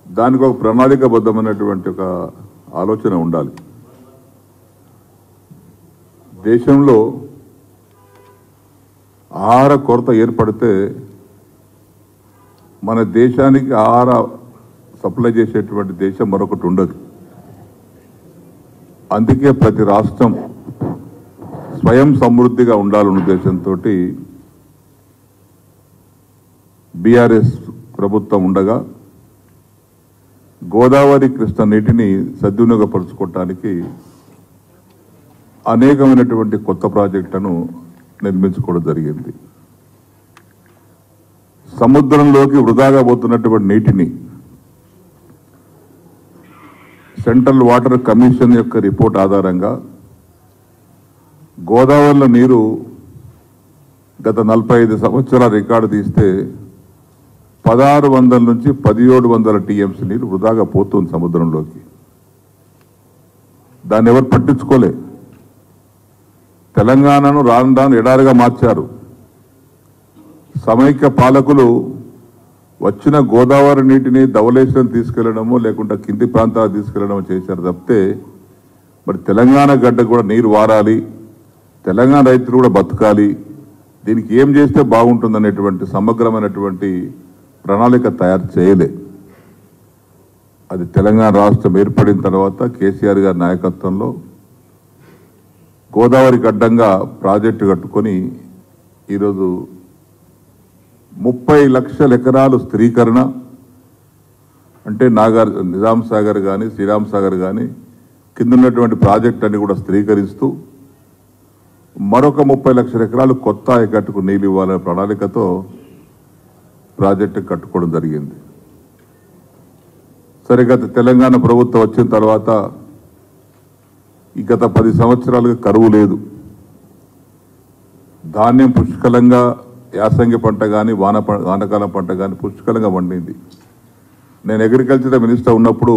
దానికి ఒక ప్రణాళికాబద్ధమైనటువంటి ఒక ఆలోచన ఉండాలి. దేశంలో ఆహార కొరత ఏర్పడితే మన దేశానికి ఆహార సప్లై చేసేటువంటి దేశం మరొకటి ఉండదు. అందుకే ప్రతి రాష్ట్రం స్వయం సమృద్ధిగా ఉండాలన్న ఉద్దేశంతో బీఆర్ఎస్ ప్రభుత్వం ఉండగా గోదావరి కృష్ణ నీటిని సద్వినియోగపరచుకోవటానికి అనేకమైనటువంటి కొత్త ప్రాజెక్టులను నిర్మించుకోవడం జరిగింది. సముద్రంలోకి వృధాగా పోతున్నటువంటి నీటిని సెంట్రల్ వాటర్ కమిషన్ యొక్క రిపోర్ట్ ఆధారంగా గోదావరిలో నీరు గత 45 సంవత్సరాల రికార్డు తీస్తే 1600 నుంచి 1700 టీఎంసీ నీరు వృధాగా పోతుంది సముద్రంలోకి. దాన్ని ఎవరు పట్టించుకోలే. తెలంగాణను రాను రాను ఎడారిగా మార్చారు. సమైక్య పాలకులు వచ్చిన గోదావరి నీటిని ధవళేశ్వరం తీసుకెళ్లడమో లేకుంటే కింది ప్రాంతాలకు తీసుకెళ్లడమో చేశారు తప్పితే మరి తెలంగాణ గడ్డ కూడా నీరు వారాలి, తెలంగాణ రైతులు కూడా బతకాలి, దీనికి ఏం చేస్తే బాగుంటుందనేటువంటి సమగ్రమైనటువంటి ప్రణాళిక తయారు చేయలే. అది తెలంగాణ రాష్ట్రం ఏర్పడిన తర్వాత కేసీఆర్ గారి నాయకత్వంలో గోదావరికి అడ్డంగా ప్రాజెక్టు కట్టుకొని ఈరోజు 30 లక్షల ఎకరాలు స్థిరీకరణ అంటే నిజాం సాగర్ కానీ శ్రీరామ్ సాగర్ కానీ కింద ఉన్నటువంటి ప్రాజెక్ట్ అన్ని కూడా స్థిరీకరిస్తూ మరొక 30 లక్షల ఎకరాలు కొత్త ఆయకట్టుకు నీళ్ళు ఇవ్వాలనే ప్రణాళికతో ప్రాజెక్టు కట్టుకోవడం జరిగింది. సరే, గత తెలంగాణ ప్రభుత్వం వచ్చిన తర్వాత ఈ గత 10 సంవత్సరాలుగా కరువు లేదు. ధాన్యం పుష్కలంగా యాసంగి పంట కానీ వానకాలం పంట కానీ పుష్కలంగా పండింది. నేను అగ్రికల్చర్ మినిస్టర్ ఉన్నప్పుడు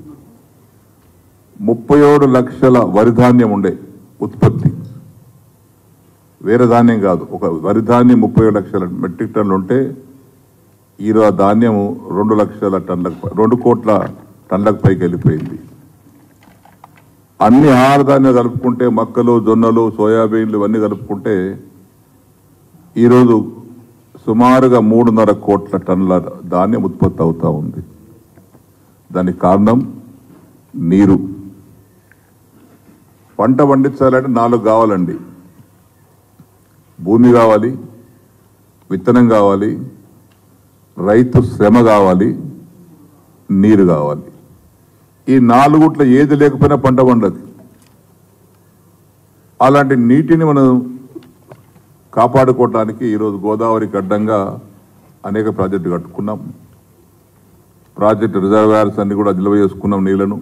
37 లక్షల వరి ధాన్యం ఉండే ఉత్పత్తి, వేరే ధాన్యం కాదు. ఒక వరి ధాన్యం 37 లక్షల మెట్రిక్ టన్నులు ఉంటే ఈరోజు ఆ ధాన్యము 2 లక్షల టన్నులకు 2 కోట్ల టన్నులకు పైకి వెళ్ళిపోయింది. అన్ని ఆహార ధాన్యాలు కలుపుకుంటే మక్కలు, జొన్నలు, సోయాబీన్లు ఇవన్నీ కలుపుకుంటే ఈరోజు సుమారుగా 3.5 కోట్ల టన్నుల ధాన్యం ఉత్పత్తి అవుతూ ఉంది. దానికి కారణం నీరు. పంట పండించాలంటే 4 కావాలండి. భూమి కావాలి, విత్తనం కావాలి, రైతు శ్రమ కావాలి, నీరు కావాలి. ఈ 4 ఏది లేకపోయినా పంట పండదు. అలాంటి నీటిని మనం కాపాడుకోవడానికి ఈరోజు గోదావరికి అడ్డంగా అనేక ప్రాజెక్టులు కట్టుకున్నాం. ప్రాజెక్టు రిజర్వాయర్స్ అన్ని కూడా నిల్వ చేసుకున్నాం. నీళ్లను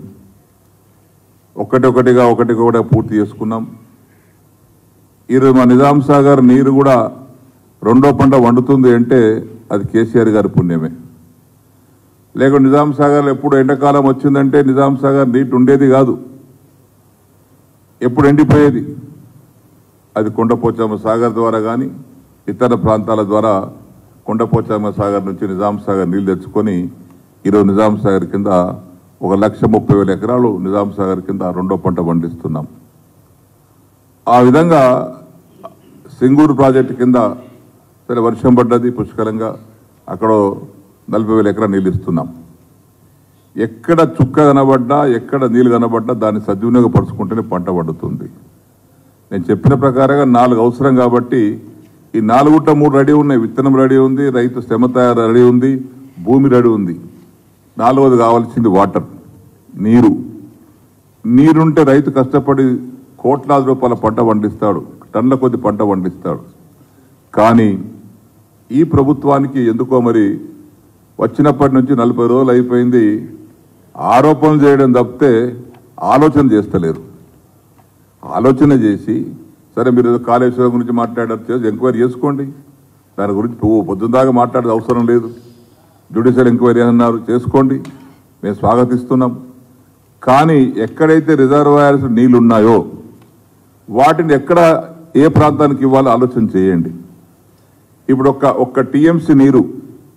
ఒకటిగా పూర్తి చేసుకున్నాం. ఈరోజు మా నిజాం సాగర్ నీరు కూడా 2వ పంట వండుతుంది అంటే అది కేసీఆర్ గారి పుణ్యమే. లేకుంటే నిజాం సాగర్ ఎప్పుడు ఎండాకాలం వచ్చిందంటే నిజాం సాగర్ నీటి ఉండేది కాదు, ఎప్పుడు ఎండిపోయేది. అది కొండపోచమ్మ సాగర్ ద్వారా కానీ ఇతర ప్రాంతాల ద్వారా కొండపోచమ్మ సాగర్ నుంచి నిజాం సాగర్ నీళ్లు తెచ్చుకొని ఈరోజు నిజాం సాగర్ కింద 1,30,000 ఎకరాలు నిజాం సాగర్ కింద 2వ పంట పండిస్తున్నాం. ఆ విధంగా సింగూరు ప్రాజెక్టు కింద సరే వర్షం పడ్డది పుష్కలంగా, అక్కడ 40,000 ఎకరాలు నీళ్ళు ఇస్తున్నాం. ఎక్కడ చుక్క కనబడ్డా ఎక్కడ నీళ్ళు కనబడ్డా దాన్ని సద్వినియోగపరుచుకుంటేనే పంట పండుతుంది. నేను చెప్పిన ప్రకారంగా 4 అవసరం కాబట్టి ఈ 4 రెడీ ఉన్నాయి. విత్తనం రెడీ ఉంది, రైతు శ్రమ తయారు రెడీ ఉంది, భూమి రెడీ ఉంది. 4వది కావాల్సింది వాటర్, నీరు. నీరుంటే రైతు కష్టపడి కోట్లాది రూపాయల పంట పండిస్తాడు, టన్నుల కొద్ది పంట పండిస్తాడు. కానీ ఈ ప్రభుత్వానికి ఎందుకో మరి వచ్చినప్పటి నుంచి 40 రోజులు అయిపోయింది, ఆరోపణలు చేయడం తప్పితే ఆలోచన చేస్తలేరు. ఆలోచన చేసి సరే మీరు కాళేశ్వరం గురించి మాట్లాడారు, ఎంక్వైరీ చేసుకోండి. దాని గురించి పొద్దుదాకా మాట్లాడే అవసరం లేదు. జ్యుడిషియల్ ఎంక్వైరీ అన్నారు, చేసుకోండి, మేము స్వాగతిస్తున్నాం. కానీ ఎక్కడైతే రిజర్వాయర్స్ నీళ్లు ఉన్నాయో వాటిని ఎక్కడ ఏ ప్రాంతానికి ఇవ్వాలో ఆలోచన చేయండి. ఇప్పుడు ఒక్క టీఎంసీ నీరు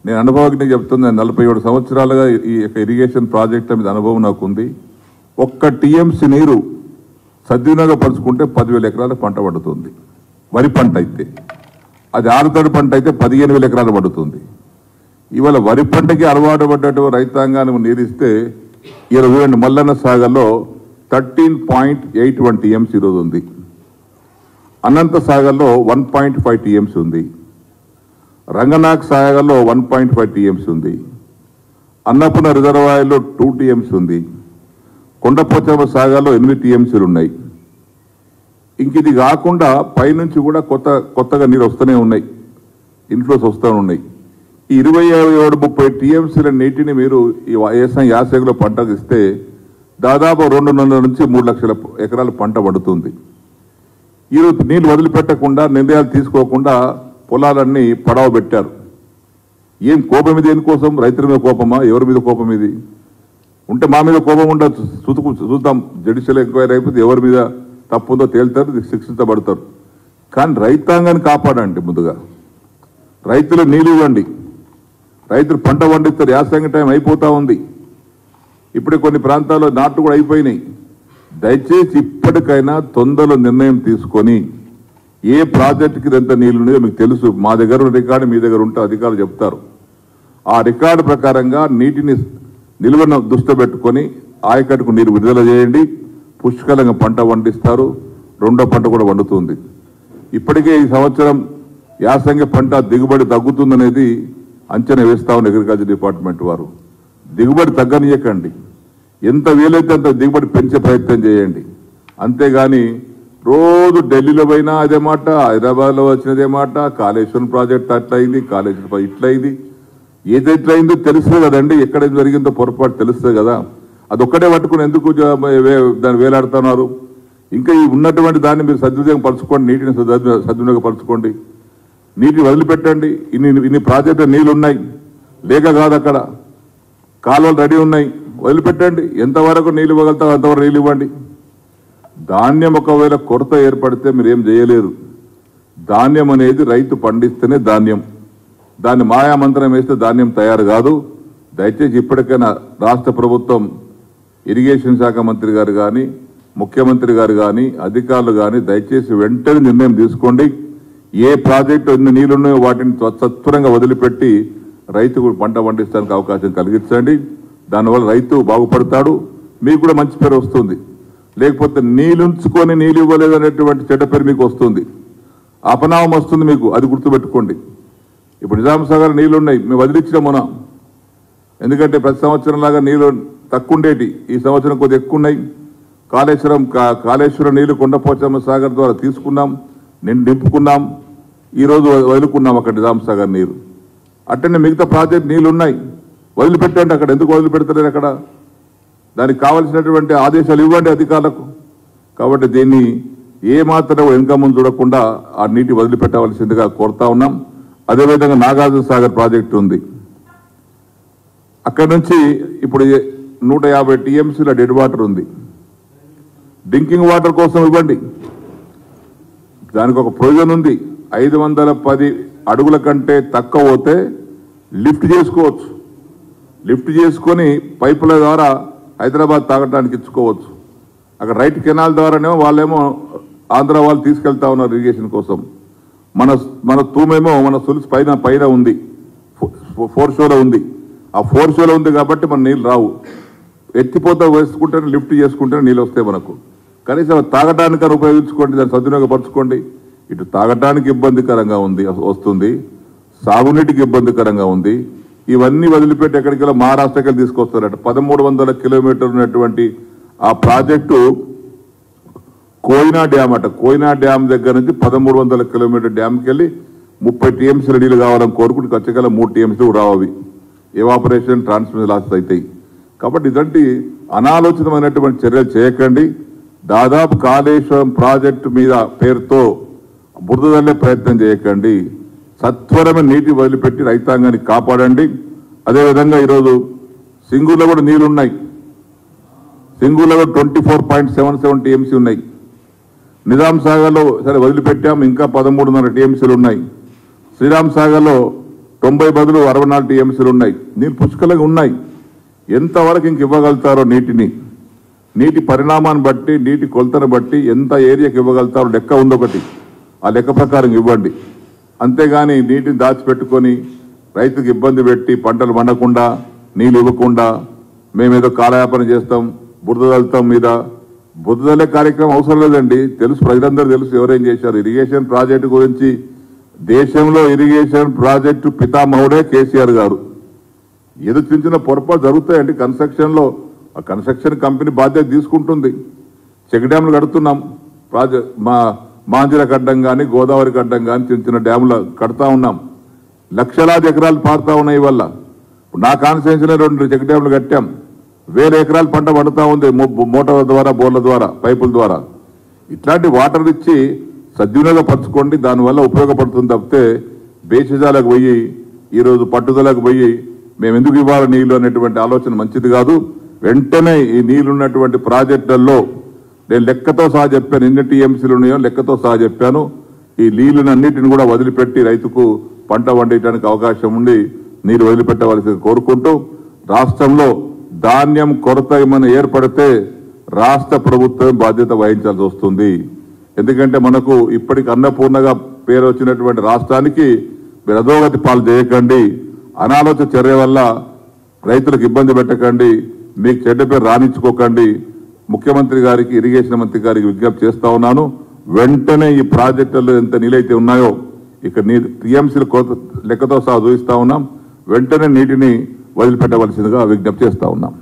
నేను అనుభవజ్ఞ చెప్తున్నాను, 47 సంవత్సరాలుగా ఈ యొక్క ఇరిగేషన్ ప్రాజెక్టుల మీద అనుభవం నాకు ఉంది. ఒక్క టీఎంసీ నీరు సద్వినియోగపరుచుకుంటే 10,000 ఎకరాల పంట పడుతుంది. వరి పంట అయితే, అది ఆరుతడి పంట అయితే 15,000 ఎకరాలు పడుతుంది. ఇవాళ వరి పంటకి అలవాటు పడ్డటువంటి రైతాంగానికి నీరిస్తే ఈరోజు మల్లన్న సాగర్లో 13.81 టీఎంసీ ఈరోజు ఉంది. అనంత సాగర్లో 1.5 టీఎంసీ ఉంది. రంగనాథ్ సాగర్లో 1.5 టీఎంసీ ఉంది. అన్నపూర్ణ రిజర్వాయర్లో 2 టీఎంసీ ఉంది. కొండపోచమ్మ సాగర్లో 8 టీఎంసీలు ఉన్నాయి. ఇంక ఇది కాకుండా పైనుంచి కూడా కొత్తగా నీరు వస్తూనే ఉన్నాయి, ఇన్ఫ్లోస్ వస్తూనే ఉన్నాయి. ఈ 27-30 టీఎంసీల నీటిని మీరు ఈ యాసంగిలో పంటకు ఇస్తే దాదాపు 2.5 నుంచి 3 లక్షల ఎకరాల పంట పడుతుంది. ఈరోజు నీళ్ళు వదిలిపెట్టకుండా, నిర్ణయాలు తీసుకోకుండా పొలాలన్నీ పడవ పెట్టారు. ఏం కోపం ఇది? దేనికోసం? రైతుల మీద కోపమా? ఎవరి మీద కోపం ఇది? ఉంటే మా మీద కోపం ఉండదు, చూద్దాం. జుడిషియల్ ఎంక్వైరీ అయిపోతే ఎవరి మీద తప్పుందో తేలుతారు, శిక్షించబడతారు. కానీ రైతాంగాన్ని కాపాడండి. ముందుగా రైతులు నీళ్ళు ఇవ్వండి. రైతులు పంట పండిస్తారు. యాసంగి టైం అయిపోతా ఉంది. ఇప్పుడే కొన్ని ప్రాంతాల్లో నాట్లు కూడా అయిపోయినాయి. దయచేసి ఇప్పటికైనా తొందరలో నిర్ణయం తీసుకొని ఏ ప్రాజెక్టుకి ఎంత నీళ్ళు ఉన్నాయో మీకు తెలుసు. మా దగ్గర రికార్డు మీ దగ్గర ఉంటే అధికారులు చెప్తారు. ఆ రికార్డు ప్రకారంగా నీటిని నిల్వను దృష్టి పెట్టుకొని ఆయకట్టుకు నీరు విడుదల చేయండి. పుష్కలంగా పంట పండిస్తారు. రెండో పంట కూడా వండుతుంది. ఇప్పటికే ఈ సంవత్సరం యాసంగి పంట దిగుబడి తగ్గుతుందనేది అంచనా వేస్తా ఉన్న అగ్రికల్చర్ డిపార్ట్మెంట్ వారు. దిగుబడి తగ్గనీయకండి. ఎంత వీలైతే అంత దిగుబడి పెంచే ప్రయత్నం చేయండి. అంతేగాని రోజు ఢిల్లీలో పోయినా అదే మాట, హైదరాబాద్లో వచ్చినదే మాట. కాళేశ్వరం ప్రాజెక్ట్ అట్లా అయింది, కాళేశ్వరం ఇట్లా అయింది. ఏదెట్లా అయిందో తెలుస్తుంది కదండి. ఎక్కడ జరిగిందో పొరపాటు తెలుస్తుంది కదా. అదొక్కడే పట్టుకుని ఎందుకు దాన్ని వేలాడుతున్నారు? ఇంకా ఈ ఉన్నటువంటి దాన్ని మీరు సద్వినియోగపరచుకోండి. నీటిని సద్వినియోగపరచుకోండి. నీటిని వదిలిపెట్టండి. ఇన్ని ప్రాజెక్టులు నీళ్ళు ఉన్నాయి, లేక కాదు. అక్కడ కాలువలు రెడీ ఉన్నాయి, వదిలిపెట్టండి. ఎంతవరకు నీళ్ళు ఇవ్వగలుగుతారో అంతవరకు నీళ్ళు ఇవ్వండి. ధాన్యం ఒకవేళ కొరత ఏర్పడితే మీరు ఏం చేయలేరు. ధాన్యం అనేది రైతు పండిస్తేనే ధాన్యం. దాన్ని మాయామంత్రం వేస్తే ధాన్యం తయారు కాదు. దయచేసి ఇప్పటికైనా రాష్ట్ర ప్రభుత్వం, ఇరిగేషన్ శాఖ మంత్రి గారు కానీ, ముఖ్యమంత్రి గారు కానీ, అధికారులు కానీ దయచేసి వెంటనే నిర్ణయం తీసుకోండి. ఏ ప్రాజెక్టు ఎన్ని నీళ్లున్నాయో వాటిని సత్వరంగా వదిలిపెట్టి రైతుకు పంట పండించడానికి అవకాశం కలిగించండి. దానివల్ల రైతు బాగుపడతాడు, మీకు కూడా మంచి పేరు వస్తుంది. లేకపోతే నీళ్ళుంచుకొని నీళ్ళు ఇవ్వలేదు అనేటువంటి చెడ్డ పేరు మీకు వస్తుంది, అపనామం వస్తుంది మీకు. అది గుర్తుపెట్టుకోండి. ఇప్పుడు నిజాం సాగర్ నీళ్ళు ఉన్నాయి, మేము వదిలించినాం మొన్న. ఎందుకంటే ప్రతి సంవత్సరం లాగా నీళ్ళు తక్కువ ఉండేటి, ఈ సంవత్సరం కొద్దిగా ఎక్కువ ఉన్నాయి. కాళేశ్వరం నీళ్లు కొండపోచమ్మ సాగర్ ద్వారా తీసుకున్నాం, నింపుకున్నాం. ఈరోజు వదులుకున్నాం అక్కడ నిజాం సాగర్ నీరు. అట్టనే మిగతా ప్రాజెక్ట్ నీళ్ళు ఉన్నాయి, వదిలిపెట్టండి. అక్కడ ఎందుకు వదిలిపెడతలేరు? అక్కడ దానికి కావాల్సినటువంటి ఆదేశాలు ఇవ్వండి అధికారులకు. కాబట్టి దీన్ని ఏమాత్రం వెనుక ముందు చూడకుండా ఆ నీటి వదిలిపెట్టవలసిందిగా కోరుతా ఉన్నాం. అదేవిధంగా నాగార్జున సాగర్ ప్రాజెక్టు ఉంది. అక్కడ నుంచి ఇప్పుడు 150 టీఎంసీల డెడ్ వాటర్ ఉంది. డ్రింకింగ్ వాటర్ కోసం ఇవ్వండి. దానికి ఒక ప్రొవిజన్ ఉంది. 510 అడుగుల కంటే తక్కువ పోతే లిఫ్ట్ చేసుకోవచ్చు. లిఫ్ట్ చేసుకొని పైపుల ద్వారా హైదరాబాద్ తాగడానికి ఇచ్చుకోవచ్చు. అక్కడ రైట్ కెనాల్ ద్వారానేమో వాళ్ళేమో ఆంధ్ర వాళ్ళు తీసుకెళ్తా ఉన్నారు ఇరిగేషన్ కోసం. మన తూమేమో మన సులుసు పైన ఉంది, 4 షోలో ఉంది. ఆ 4 షోలో ఉంది కాబట్టి మన నీళ్ళు రావు. ఎత్తిపోతా వేసుకుంటేనే, లిఫ్ట్ చేసుకుంటేనే నీళ్ళు వస్తాయి మనకు. కనీసం తాగటానికని ఉపయోగించుకోండి, దాన్ని సద్వినియోగపరచుకోండి. ఇటు తాగటానికి ఇబ్బందికరంగా వస్తుంది, సాగునీటికి ఇబ్బందికరంగా ఉంది. ఇవన్నీ వదిలిపెట్టి ఎక్కడికెళ్ళి మహారాష్ట్రకి తీసుకొస్తారట. 1300 కిలోమీటర్లు ఉన్నటువంటి ఆ ప్రాజెక్టు కోయినా డ్యామ్ అట. కోయినా డ్యామ్ దగ్గర నుంచి 1300 కిలోమీటర్ డ్యామ్కి వెళ్ళి 30 టీఎంసీల నీళ్ళు కావాలని కోరుకుంటే ఖచ్చితంగా 3 టీఎంసీలు రావు. ఎవాపరేషన్, ట్రాన్స్మిషన్ లాసెస్ అవుతాయి. కాబట్టి ఇదంటి అనాలోచితమైనటువంటి చర్యలు చేయకండి. దాదాపు కాళేశ్వరం ప్రాజెక్టు మీద పేరుతో బురదల్లే ప్రయత్నం చేయకండి. సత్వరమే నీటి వదిలిపెట్టి రైతాంగాన్ని కాపాడండి. అదేవిధంగా ఈరోజు సింగూరులో కూడా నీళ్లు ఉన్నాయి. సింగూరులో 24.77 టీఎంసీ ఉన్నాయి. నిజాం సాగర్లో సరే వదిలిపెట్టాం, ఇంకా 13.5 టీఎంసీలు ఉన్నాయి. శ్రీరామ్ సాగర్లో 90 బదులు 64 టీఎంసీలు ఉన్నాయి. నీళ్ళు పుష్కలంగా ఉన్నాయి. ఎంతవరకు ఇంక ఇవ్వగలుగుతారో నీటి పరిణామాన్ని బట్టి, నీటి కొలతను బట్టి ఎంత ఏరియాకి ఇవ్వగలుగుతారో లెక్క ఉందొకటి. ఆ లెక్క ప్రకారం ఇవ్వండి. అంతేగాని నీటిని దాచిపెట్టుకొని రైతుకు ఇబ్బంది పెట్టి పంటలు పండకుండా నీళ్ళు ఇవ్వకుండా మేమేదో కాలయాపన చేస్తాం, బురద చల్లుతాం మీద. బురద చల్లే కార్యక్రమం అవసరం లేదండి. తెలుసు, ప్రజలందరూ తెలుసు ఎవరేం చేశారు. ఇరిగేషన్ ప్రాజెక్టు గురించి దేశంలో ఇరిగేషన్ ప్రాజెక్టు పితామహుడే కేసీఆర్ గారు. ఏదో చిన్న చిన్న పొరపాటు జరుగుతాయండి కన్స్ట్రక్షన్లో. ఆ కన్స్ట్రక్షన్ కంపెనీ బాధ్యత తీసుకుంటుంది. చెక్ డ్యాములు కడుతున్నాం. మాంజిల గడ్డం కానీ, గోదావరి గడ్డం కానీ చిన్న చిన్న డ్యాములు కడతా ఉన్నాం. లక్షలాది ఎకరాలు పారుతా ఉన్నాయి. వల్ల నా కాన్స్టిట్యున్సీలో 2 చెక్ డ్యాములు కట్టాం. 1000 ఎకరాలు పంట పడుతూ ఉంది మోటార్ల ద్వారా, బోర్ల ద్వారా, పైపుల ద్వారా. ఇట్లాంటి వాటర్ ఇచ్చి సద్వినియోగపరచుకోండి. దానివల్ల ఉపయోగపడుతుంది తప్పితే బేసిజాలకు పోయి ఈరోజు పట్టుదలకు పోయి మేము ఎందుకు ఇవ్వాలి నీళ్లు అనేటువంటి ఆలోచన మంచిది కాదు. వెంటనే ఈ నీళ్లున్నటువంటి ప్రాజెక్టుల్లో నేను లెక్కతో సహా చెప్పాను. ఎన్ని టీఎంసీలు ఉన్నాయో లెక్కతో సహా చెప్పాను. ఈ నీళ్లన్నిటిని కూడా వదిలిపెట్టి రైతుకు పంట పండించడానికి అవకాశం ఉండి నీరు వదిలిపెట్టవలసి కోరుకుంటూ, రాష్ట్రంలో ధాన్యం కొరత ఏమైనా ఏర్పడితే రాష్ట్ర ప్రభుత్వం బాధ్యత వహించాల్సి వస్తుంది. ఎందుకంటే మనకు ఇప్పటికి అన్నపూర్ణగా పేరు వచ్చినటువంటి రాష్ట్రానికి మీరు అధోగతి పాలు చేయకండి. అనాలోచిత చర్య వల్ల రైతులకు ఇబ్బంది పెట్టకండి. మీకు చెడ్డ పేరు రాణించుకోకండి. ముఖ్యమంత్రి గారికి, ఇరిగేషన్ మంత్రి గారికి విజ్ఞప్తి చేస్తా ఉన్నాను. వెంటనే ఈ ప్రాజెక్టుల్లో ఎంత నీళ్ళైతే ఉన్నాయో ఇక్కడ టీఎంసీల లెక్కతో సహా చూపిస్తా ఉన్నాం. వెంటనే నీటిని వదిలిపెట్టవలసిందిగా విజ్ఞప్తి చేస్తా ఉన్నాం.